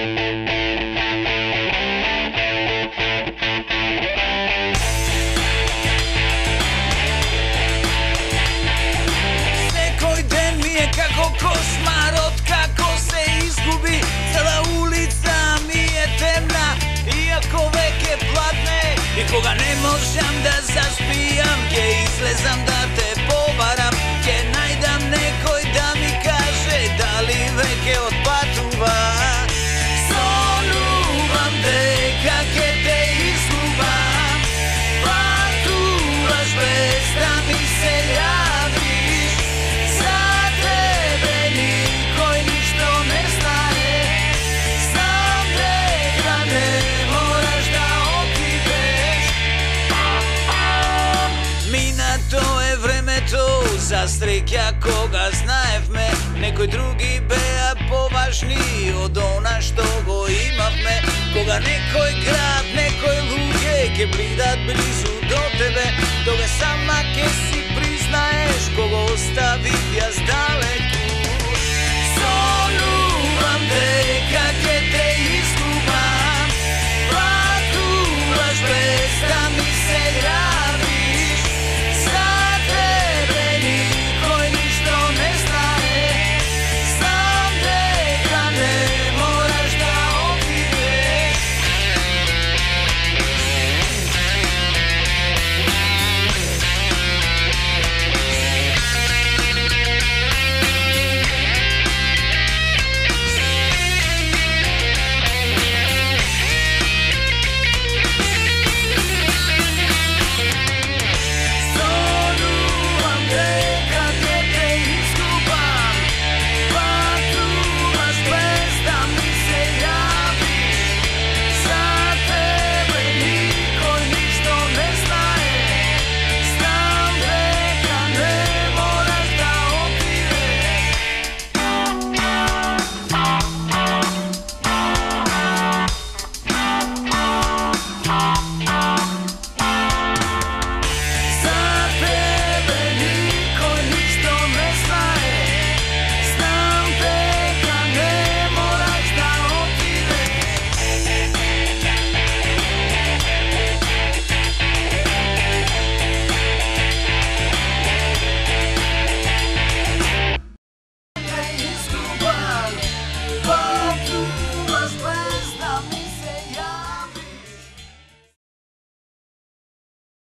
Nekoj den mi je kako košmarot, kako se izgubi, cela ulica mi je temna, iako veke platne, nikoga ne možem da zaspijam, gdje izlezam da te povaram, gdje najdam nekoj da mi kaže da li veke od patuva. Zonuvam te kake te izgubam, patuvaš bez da mi se javiš, za tebe nikoj ništo ne znaje, znam te da ne moraš da otideš. Mina to je vreme to, za strikja koga znajev me, nekoj drugi bea považniji od ona što go imav me, koga nekoj grad, nekoj luke ke blidat blizu do tebe, toga sama ke si priznaješ, koga ostavit ja zdalek.